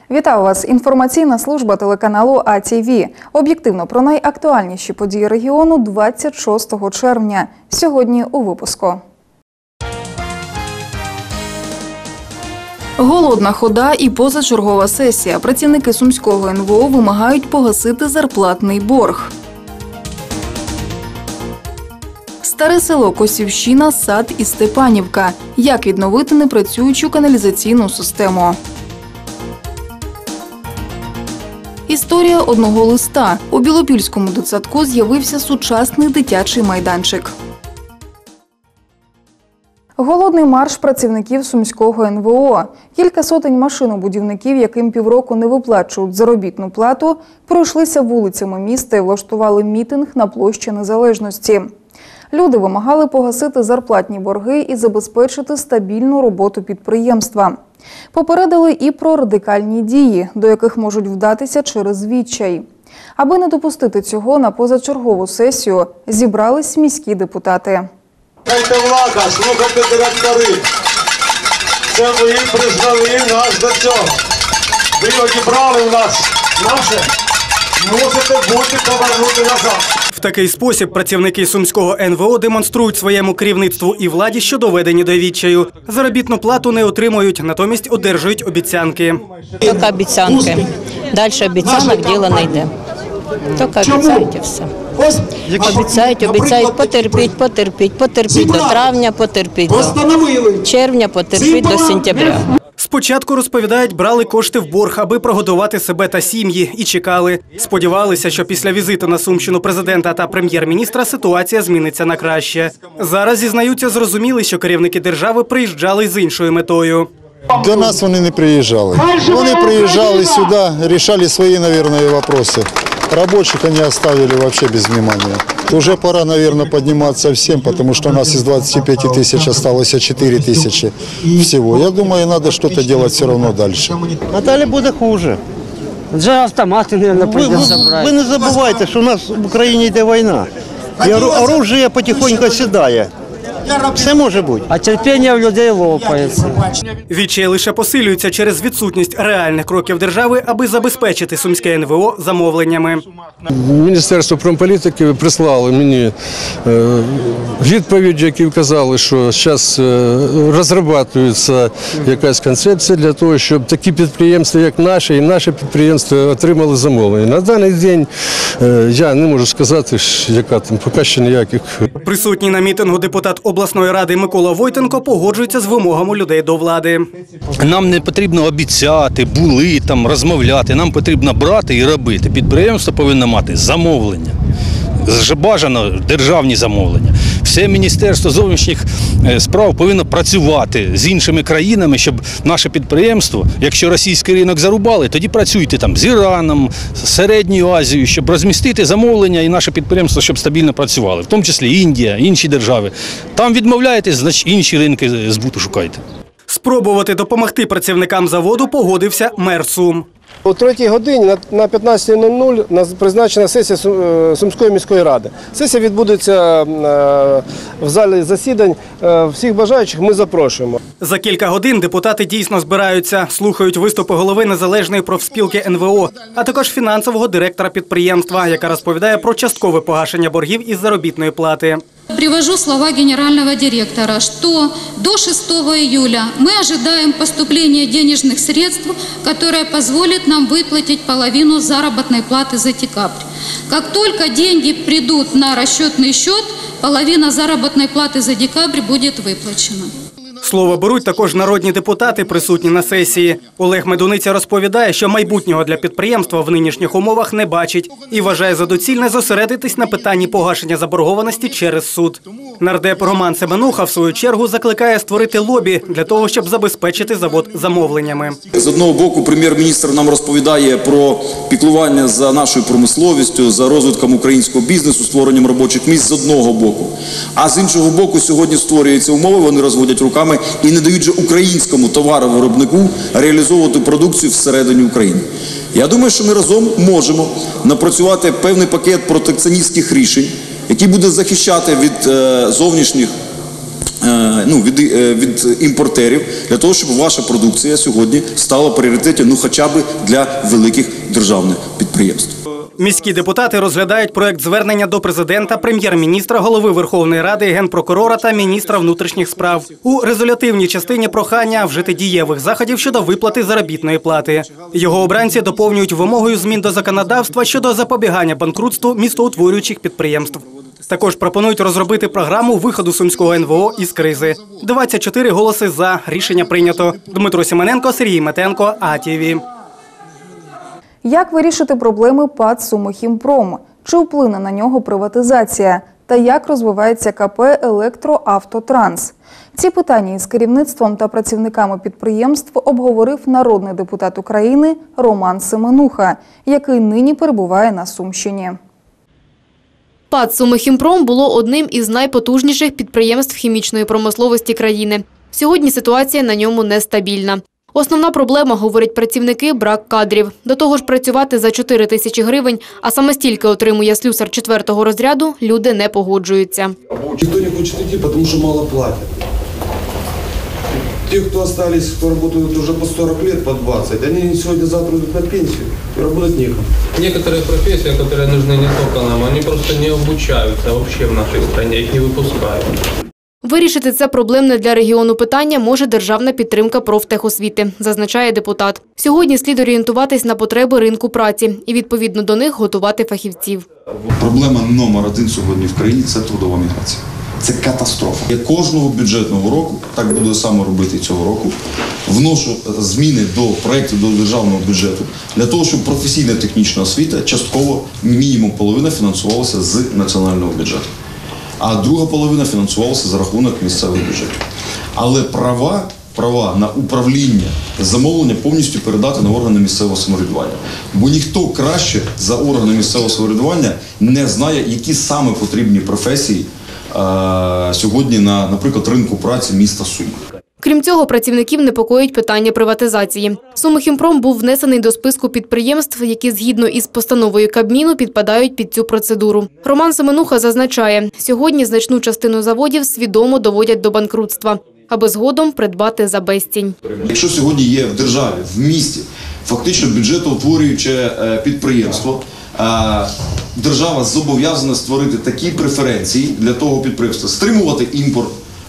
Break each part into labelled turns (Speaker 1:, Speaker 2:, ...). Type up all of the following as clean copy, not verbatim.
Speaker 1: Вітаю вас! Інформаційна служба телеканалу АТВ. Об'єктивно про найактуальніші події регіону 26 червня. Сьогодні у випуску. Голодна хода і позачергова сесія. Працівники Сумського НВО вимагають погасити зарплатний борг. Старе село Косівщина, Сад і Степанівка. Як відновити непрацюючу каналізаційну систему? Історія одного листа. У Білопільському дитсадку з'явився сучасний дитячий майданчик. Голодний марш працівників Сумського НВО. Кілька сотень машинобудівників, яким півроку не виплачують заробітну плату, пройшлися вулицями міста і влаштували мітинг на площі Незалежності. Люди вимагали погасити зарплатні борги і забезпечити стабільну роботу підприємства. Попередили і про радикальні дії, до яких можуть вдатися через відчай. Аби не допустити цього, на позачергову сесію зібрались міські депутати.
Speaker 2: Слухайте влада, слухайте директори. Це ви призвели нас до цього. Ви одібрали у нас наше, мусите бути повернути назад.
Speaker 3: В такий спосіб працівники Сумського НВО демонструють своєму керівництву і владі, що доведені до відчаю. Заробітну плату не отримують, натомість одержують обіцянки.
Speaker 4: Тільки обіцянки. Далі обіцянок діло не йде. Тільки обіцяють і все. Обіцяють, потерпіть до травня, потерпіть до червня, потерпіть до сентября.
Speaker 3: Спочатку, розповідають, брали кошти в борг, аби прогодувати себе та сім'ї, і чекали. Сподівалися, що після візиту на Сумщину президента та прем'єр-міністра ситуація зміниться на краще. Зараз, зізнаються, зрозуміли, що керівники держави приїжджали з іншою метою.
Speaker 5: До нас вони не приїжджали. Вони приїжджали сюди, вирішили свої, мабуть, питання. Рабочих они оставили вообще без внимания. Уже пора, наверное, подниматься всем, потому что у нас из 25 тысяч осталось 4 тысячи всего. Я думаю, надо что-то делать все равно дальше.
Speaker 6: А далі буде хуже. Вже автомати, мабуть, прийдеться брати. Ви не забувайте, що у нас в Україні йде війна. І оружие потихоньку сідає. Все може бути. А терпіння в людей лопається.
Speaker 3: Відчай лише посилюється через відсутність реальних кроків держави, аби забезпечити Сумське НВО замовленнями.
Speaker 7: Міністерство промполітики прислало мені відповідь, які вказали, що зараз розробляється якась концепція для того, щоб такі підприємства, як наші, і наші підприємства отримали замовлення. На даний день я не можу сказати, яка там, поки що ніяких.
Speaker 3: Присутній на мітингу депутат обласної ради Микола Войтенко погоджується з вимогами людей до влади.
Speaker 8: Нам не потрібно обіцяти, були там, розмовляти. Нам потрібно брати і робити. Підприємство повинно мати замовлення. Бажано державні замовлення. Все Міністерство зовнішніх справ повинно працювати з іншими країнами, щоб наше підприємство, якщо російський ринок зарубали, тоді працюйте там з Іраном, з Середньою Азією, щоб розмістити замовлення і наше підприємство, щоб стабільно працювали. В тому числі Індія, інші держави. Там відмовляєтесь, значить інші ринки збуту шукайте.
Speaker 3: Спробувати допомогти працівникам заводу погодився мер Сум.
Speaker 9: О 3 годині на 15:00 призначена сесія Сумської міської ради. Сесія відбудеться в залі засідань. Всіх бажаючих ми запрошуємо.
Speaker 3: За кілька годин депутати дійсно збираються, слухають виступи голови Незалежної профспілки НВО, а також фінансового директора підприємства, яка розповідає про часткове погашення боргів із заробітної плати.
Speaker 10: Привожу слова генерального директора, что до 6 июля мы ожидаем поступления денежных средств, которые позволят нам выплатить половину заработной платы за декабрь. Как только деньги придут на расчетный счет, половина заработной платы за декабрь будет выплачена.
Speaker 3: Слово беруть також народні депутати, присутні на сесії. Олег Медуниця розповідає, що майбутнього для підприємства в нинішніх умовах не бачить і вважає за доцільне зосередитись на питанні погашення заборгованості через суд. Нардеп Роман Семенуха, в свою чергу, закликає створити лобі для того, щоб забезпечити завод замовленнями.
Speaker 11: З одного боку, прем'єр-міністр нам розповідає про піклування за нашою промисловістю, за розвитком українського бізнесу, створенням робочих місць з одного боку. А з іншого боку, сьогодні створюються умови, вони розводять руками і не дають же українському товаровиробнику реалізовувати продукцію всередині України. Я думаю, що ми разом можемо напрацювати певний пакет протекціоністських рішень, який буде захищати від зовнішніх від імпортерів, для того, щоб ваша продукція сьогодні стала в пріоритеті, хоча б для великих державних підприємств.
Speaker 3: Міські депутати розглядають проект звернення до президента, прем'єр-міністра, голови Верховної Ради, генпрокурора та міністра внутрішніх справ. У резолютивній частині прохання вжити дієвих заходів щодо виплати заробітної плати. Його обранці доповнюють вимогою змін до законодавства щодо запобігання банкрутству містоутворюючих підприємств. Також пропонують розробити програму виходу Сумського НВО із кризи. 24 голоси за. Рішення прийнято. Дмитро Сімоненко, Сергій Метенко, АТВ.
Speaker 1: Як вирішити проблеми ПАТ «Сумихімпром»? Чи вплине на нього приватизація? Та як розвивається КП «Електроавтотранс»? Ці питання із керівництвом та працівниками підприємств обговорив народний депутат України Роман Семенуха, який нині перебуває на Сумщині.
Speaker 12: ПАТ «Сумихімпром» було одним із найпотужніших підприємств хімічної промисловості країни. Сьогодні ситуація на ньому нестабільна. Основна проблема, говорять працівники, брак кадрів. До того ж, працювати за 4 тисячі гривень, а саме стільки отримує слюсар 4-го розряду, люди не погоджуються.
Speaker 13: Ніхто не хоче йти, тому що мало платять. Ті, хто залишились, хто працюють вже по 40 років, по 20, вони сьогодні-завтра йдуть на пенсію і працювати нікому.
Speaker 14: Некоторые профессии, которые нужны не только нам, они просто не обучаются вообще в нашей стране, их не выпускают.
Speaker 12: Вирішити це проблемне для регіону питання може державна підтримка профтехосвіти, зазначає депутат. Сьогодні слід орієнтуватись на потреби ринку праці і відповідно до них готувати фахівців.
Speaker 11: Проблема номер 1 сьогодні в країні – це трудова міграція. Це катастрофа. Я кожного бюджетного року, так буду саме робити цього року, вношу зміни до проєктів до державного бюджету для того, щоб професійна технічна освіта частково, мінімум половина, фінансувалася з національного бюджету. А друга половина фінансувалася за рахунок місцевих бюджетів. Але права на управління, замовлення повністю передати на органи місцевого самоврядування. Бо ніхто краще за органи місцевого самоврядування не знає, які саме потрібні професії сьогодні на, наприклад, ринку праці міста Суми.
Speaker 12: Крім цього, працівників непокоїть питання приватизації. «Сумихімпром» був внесений до списку підприємств, які згідно із постановою Кабміну підпадають під цю процедуру. Роман Семенуха зазначає, сьогодні значну частину заводів свідомо доводять до банкрутства, аби згодом придбати за безцінь.
Speaker 11: Якщо сьогодні є в державі, в місті, фактично бюджетоутворююче підприємство, держава зобов'язана створити такі преференції для того підприємства, стримувати імпорт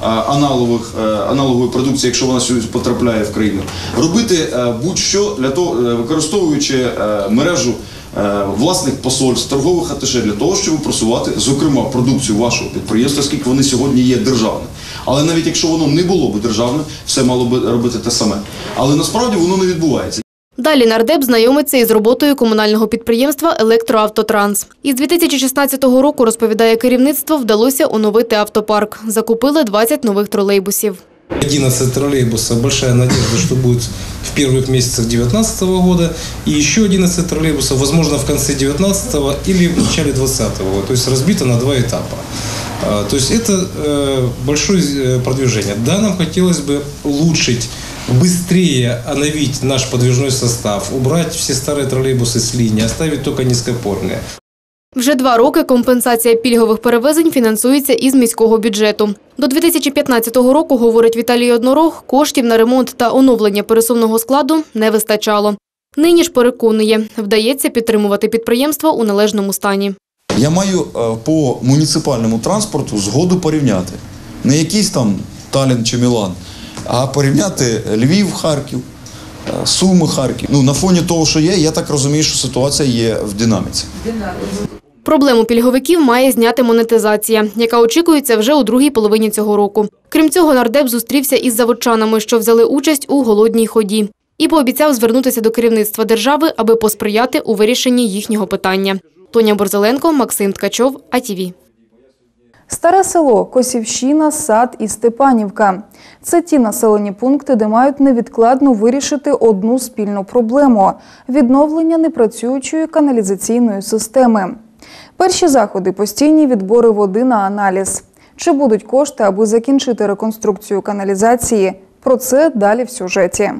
Speaker 11: аналогової продукції, якщо вона сьогодні потрапляє в країну, робити будь-що для того, використовуючи мережу власних посольств, торгових аташе для того, щоб просувати, зокрема, продукцію вашого підприємства, оскільки вони сьогодні є державними. Але навіть якщо воно не було б державним, все мало б робити те саме. Але насправді воно не відбувається.
Speaker 12: Далі нардеп знайомиться із роботою комунального підприємства «Електроавтотранс». Із 2016 року, розповідає керівництво, вдалося оновити автопарк. Закупили 20 нових тролейбусів.
Speaker 15: 11 троллейбусов. Большая надежда, что будет в первых месяцах 2019 года. И еще 11 троллейбусов, возможно, в конце 2019 или в начале 2020 года. То есть разбито на 2 этапа. То есть это большое продвижение. Да, нам хотелось бы улучшить, быстрее оновить наш подвижной состав, убрать все старые троллейбусы с линии, оставить только низкопорные.
Speaker 12: Вже 2 роки компенсація пільгових перевезень фінансується із міського бюджету. До 2015 року, говорить Віталій Однорог, коштів на ремонт та оновлення пересувного складу не вистачало. Нині ж переконує, вдається підтримувати підприємство у належному стані.
Speaker 11: Я маю по муніципальному транспорту згоду порівняти. Не якийсь там Таллін чи Мілан, а порівняти Львів, Харків, Суми, Харків. На фоні того, що є, я так розумію, що ситуація є в динаміці.
Speaker 12: Проблему пільговиків має зняти монетизація, яка очікується вже у другій половині цього року. Крім цього, нардеп зустрівся із заводчанами, що взяли участь у голодній ході. І пообіцяв звернутися до керівництва держави, аби посприяти у вирішенні їхнього питання. Тоня Борзеленко, Максим Ткачов, АТВ.
Speaker 1: Старе село, Косівщина, Сад і Степанівка – це ті населені пункти, де мають невідкладно вирішити одну спільну проблему – відновлення непрацюючої каналізаційної системи. Перші заходи – постійні відбори води на аналіз. Чи будуть кошти, аби закінчити реконструкцію каналізації? Про це далі в сюжеті.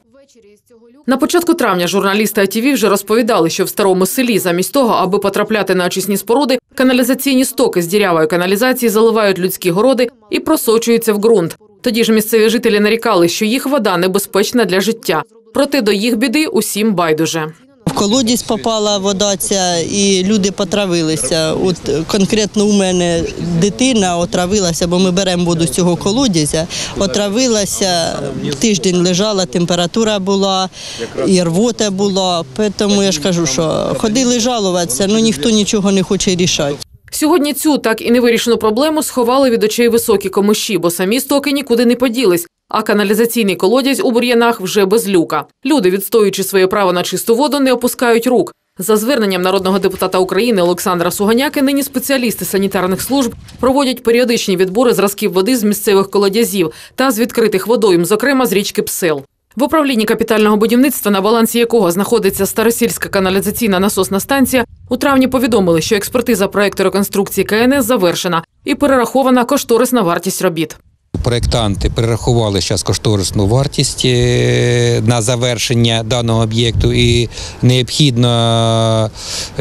Speaker 16: На початку травня журналісти АТВ вже розповідали, що в старому селі замість того, аби потрапляти на очисні споруди, Каналізаційні стоки з дірявої каналізації заливають людські городи і просочуються в ґрунт. Тоді ж місцеві жителі нарікали, що їх вода небезпечна для життя. Проте до їх біди усім байдуже.
Speaker 4: В колодязь попала вода ця, і люди потравилися. От конкретно у мене дитина отравилася, бо ми беремо воду з цього колодязя. Отравилася, тиждень лежала, температура була, і рвота була. Тому я ж кажу, що ходили жалуватися, але ніхто нічого не хоче рішати.
Speaker 16: Сьогодні цю так і невирішену проблему сховали від очей високі комиші, бо самі стоки нікуди не поділись, а каналізаційний колодязь у бур'янах вже без люка. Люди, відстоюючи своє право на чисту воду, не опускають рук. За зверненням народного депутата України Олександра Сугоняки, нині спеціалісти санітарних служб проводять періодичні відбори зразків води з місцевих колодязів та з відкритих водойм, зокрема з річки Псел. В управлінні капітального будівництва, на балансі якого знаходиться Старосільська каналізаційна насосна станція, у травні повідомили, що експертиза проєкту реконструкції КНС завершена і перерахована кошторисна вартість робіт.
Speaker 17: Проєктанти перерахували зараз кошторисну вартість на завершення даного об'єкту і необхідно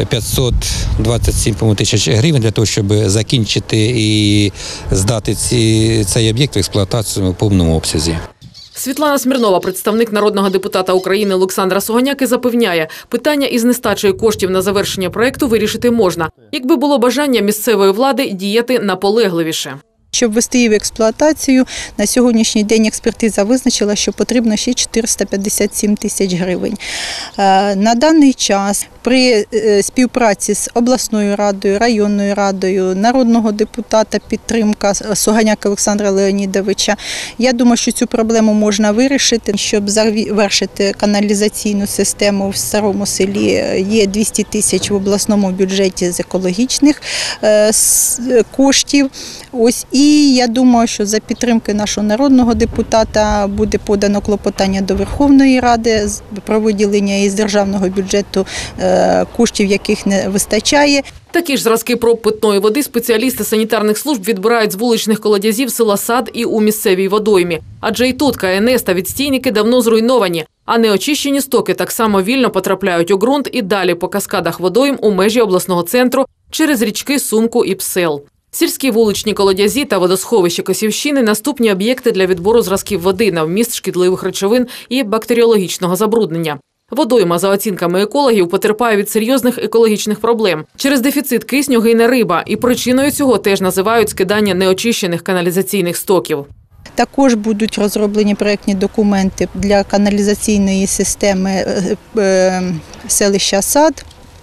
Speaker 17: 527 тисяч гривень для того, щоб закінчити і здати цей об'єкт в експлуатацію в повному обсязі.
Speaker 16: Світлана Смірнова, представник народного депутата України Олександра Сугоняки, запевняє, питання із нестачею коштів на завершення проєкту вирішити можна, якби було бажання місцевої влади діяти наполегливіше.
Speaker 18: Щоб ввести її в експлуатацію, на сьогоднішній день експертиза визначила, що потрібно ще 457 тисяч гривень. На даний час при співпраці з обласною радою, районною радою, народного депутата, підтримка Сугоняка Олександра Леонідовича, я думаю, що цю проблему можна вирішити. Щоб завершити каналізаційну систему в Старому Селі, є 200 тисяч в обласному бюджеті з екологічних коштів. І я думаю, що за підтримки нашого народного депутата буде подано клопотання до Верховної Ради про виділення із державного бюджету коштів, яких не вистачає.
Speaker 16: Такі ж зразки проб питної води спеціалісти санітарних служб відбирають з вуличних колодязів села Сад і у місцевій водоймі. Адже і тут КНС та відстійники давно зруйновані, а неочищені стоки так само вільно потрапляють у ґрунт і далі по каскадах водойм у межі обласного центру через річки Сумку і Псел. Сільські вуличні колодязі та водосховища Косівщини – наступні об'єкти для відбору зразків води на вміст шкідливих речовин і бактеріологічного забруднення. Водойма, за оцінками екологів, потерпає від серйозних екологічних проблем. Через дефіцит кисню гине риба, і причиною цього теж називають скидання неочищених каналізаційних стоків.
Speaker 18: Також будуть розроблені проєктні документи для каналізаційної системи селища Сад.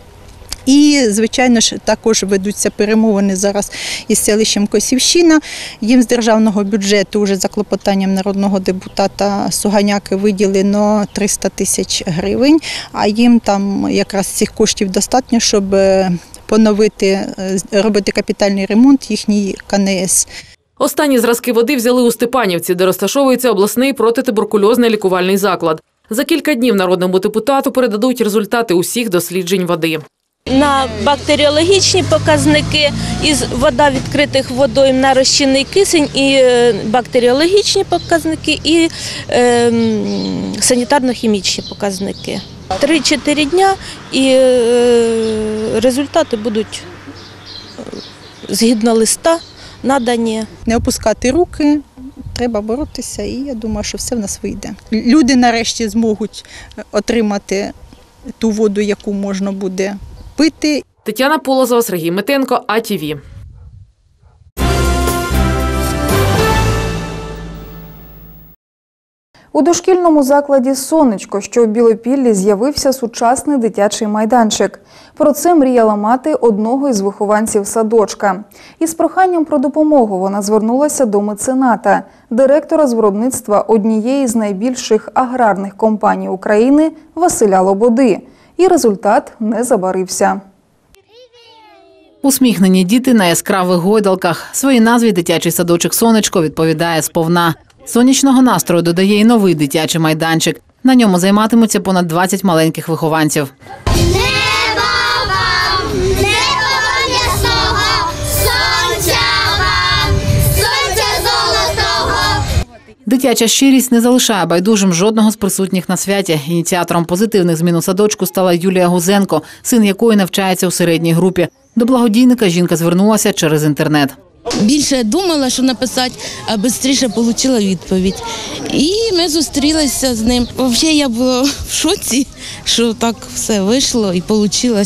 Speaker 18: І, звичайно ж, також ведуться перемовини зараз із селищем Косівщина. Їм з державного бюджету, вже за клопотанням народного депутата Сугоняки, виділено 300 тисяч гривень, а їм там якраз цих коштів достатньо, щоб поновити, робити капітальний ремонт їхній КНС.
Speaker 16: Останні зразки води взяли у Степанівці, де розташовується обласний протитуберкульозний лікувальний заклад. За кілька днів народному депутату передадуть результати усіх досліджень води.
Speaker 19: На бактеріологічні показники із вода відкритих водойм на розчинний кисень, і бактеріологічні показники, і санітарно-хімічні показники. 3-4 дня і результати будуть згідно листа надані.
Speaker 18: Не опускати руки, треба боротися, і я думаю, що все в нас вийде. Люди нарешті зможуть отримати ту воду, яку можна буде пити.
Speaker 16: Тетяна Полозова, Сергій Метенко, АТВ.
Speaker 1: У дошкільному закладі «Сонечко», що у Білопіллі, з'явився сучасний дитячий майданчик. Про це мріяла мати одного із вихованців садочка. Із проханням про допомогу вона звернулася до мецената, директора з виробництва однієї з найбільших аграрних компаній України Василя Лободи. І результат не забарився.
Speaker 20: Усміхнені діти на яскравих гойдалках. Своїй назві дитячий садочок «Сонечко» відповідає сповна. Сонячного настрою додає і новий дитячий майданчик. На ньому займатимуться понад 20 маленьких вихованців. Дитяча щирість не залишає байдужим жодного з присутніх на святі. Ініціатором позитивних змін у садочку стала Юлія Гузенко, син якої навчається у середній групі. До благодійника жінка звернулася через інтернет.
Speaker 21: Більше думала, що написати, а швидше отримала відповідь. І ми зустрілися з ним. Взагалі я була в шоці, що так все вийшло і вийшло.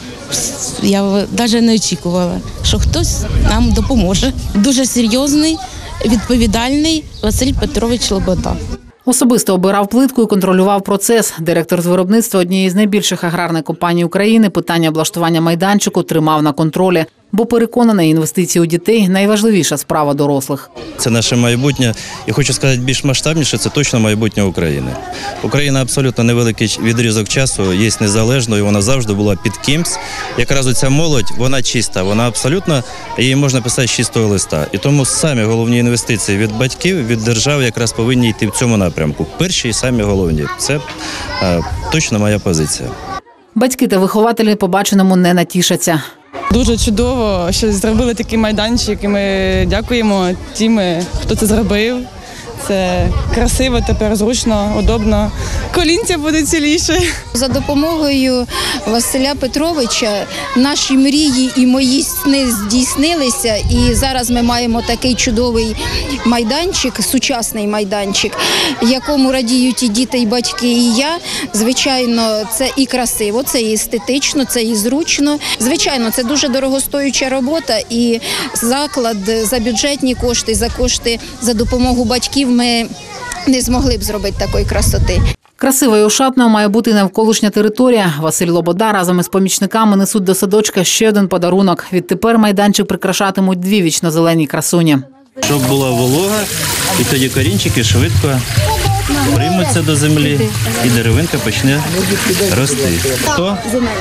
Speaker 21: Я навіть не очікувала, що хтось нам допоможе. Дуже серйозний, відповідальний Василь Петрович Лобода.
Speaker 20: Особисто обирав плитку і контролював процес. Директор з виробництва однієї з найбільших аграрних компаній України питання облаштування майданчику тримав на контролі, бо переконаний, інвестиції у дітей – найважливіша справа дорослих.
Speaker 22: Це наше майбутнє. І хочу сказати більш масштабніше, це точно майбутнє України. Україна абсолютно невеликий відрізок часу, є незалежною, вона завжди була під кимсь. Якраз оця молодь, вона чиста, вона абсолютно, її можна писати з чистого листа. І тому самі головні інвестиції від батьків, від держави якраз повинні йти в цьому напрямку. Перші і самі головні. Це точно моя позиція.
Speaker 20: Батьки та вихователі побаченому не натішаться.
Speaker 23: Дуже чудово, що зробили такий майданчик, і ми дякуємо тим, хто це зробив. Це красиво, тепер зручно, удобно. Колінця буде ціліше.
Speaker 24: За допомогою Василя Петровича наші мрії і мої сни здійснилися. І зараз ми маємо такий чудовий майданчик, сучасний майданчик, якому радіють і діти, і батьки, і я. Звичайно, це і красиво, це і естетично, це і зручно. Звичайно, це дуже дорогостоюча робота, і заклад за бюджетні кошти, за кошти, за допомогу батьків ми не змогли б зробити такої красоти.
Speaker 20: Красива і ошатна має бути навколишня територія. Василь Лобода разом із помічниками несуть до садочка ще один подарунок. Відтепер майданчик прикрашатимуть дві вічно-зелені красуні.
Speaker 22: Щоб була волога, і тоді корінчики швидко приймуться до землі, і деревинка почне рости. Хто?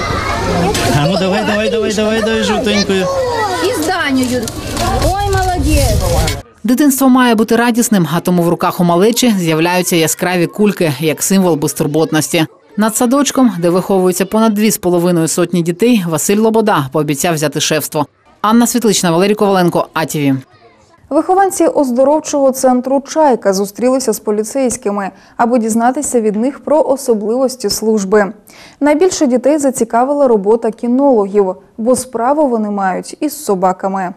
Speaker 22: А ну давай, жовтенькою.
Speaker 24: І з Данею. Ой, молодець.
Speaker 20: Дитинство має бути радісним, а тому в руках у малечі з'являються яскраві кульки, як символ безтурботності. Над садочком, де виховуються понад 2,5 сотні дітей, Василь Лобода пообіцяв взяти шефство. Анна Світлична, Валерій Коваленко, АТВ.
Speaker 1: Вихованці оздоровчого центру «Чайка» зустрілися з поліцейськими, аби дізнатися від них про особливості служби. Найбільше дітей зацікавила робота кінологів, бо справу вони мають із собаками.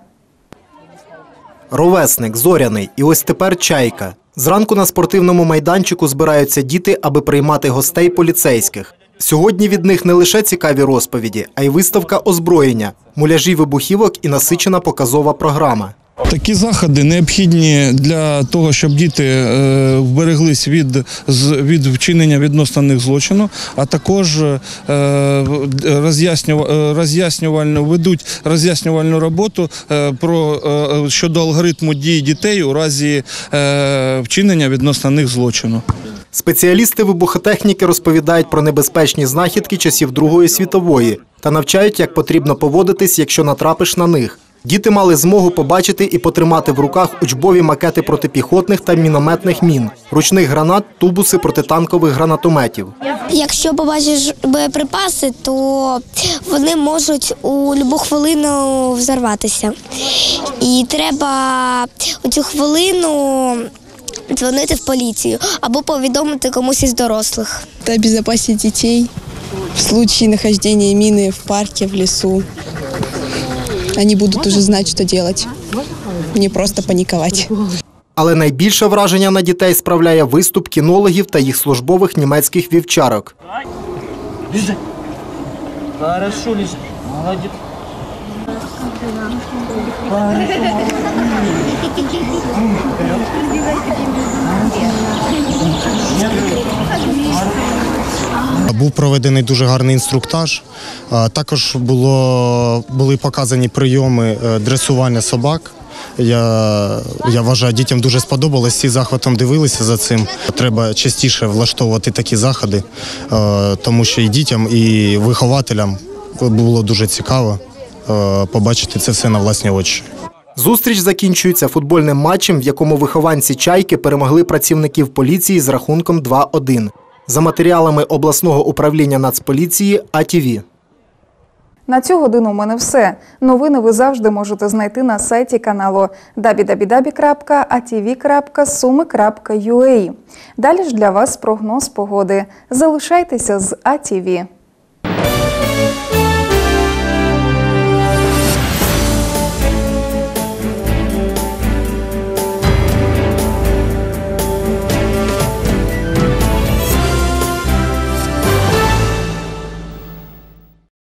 Speaker 25: Ровесник, Зоряний і ось тепер Чайка. Зранку на спортивному майданчику збираються діти, аби приймати гостей поліцейських. Сьогодні від них не лише цікаві розповіді, а й виставка озброєння, муляжі вибухівок і насичена показова програма.
Speaker 26: Такі заходи необхідні для того, щоб діти вбереглись від вчинення відносно них злочину, а також ведуть роз'яснювальну роботу щодо алгоритму дій дітей у разі вчинення відносно них злочину.
Speaker 25: Спеціалісти вибухотехніки розповідають про небезпечні знахідки часів Другої світової та навчають, як потрібно поводитись, якщо натрапиш на них. Діти мали змогу побачити і потримати в руках учбові макети протипіхотних та мінометних мін, ручних гранат, тубуси протитанкових гранатометів.
Speaker 27: Якщо побачиш боєприпаси, то вони можуть у будь-яку хвилину взорватися. І треба у цю хвилину дзвонити в поліцію або повідомити комусь із дорослих.
Speaker 28: Та безпечити дітей в случае нахождения мины в парке, в лесу. Они будут уже знать, что делать, не просто паниковать.
Speaker 25: Але найбільше враження на дітей справляє виступ кінологів та їх службових німецьких вівчарок.
Speaker 29: Був проведений дуже гарний інструктаж. Також були показані прийоми дресування собак. Я вважаю, дітям дуже сподобалось, всі захватом дивилися за цим. Треба частіше влаштовувати такі заходи, тому що і дітям, і вихователям було дуже цікаво побачити це все на власні очі.
Speaker 25: Зустріч закінчується футбольним матчем, в якому вихованці «Чайки» перемогли працівників поліції з рахунком 2-1. За матеріалами обласного управління Нацполіції АТВ.
Speaker 1: На цю годину у мене все. Новини ви завжди можете знайти на сайті каналу www.atv.sumi.ua. Далі ж для вас прогноз погоди. Залишайтеся з АТВ.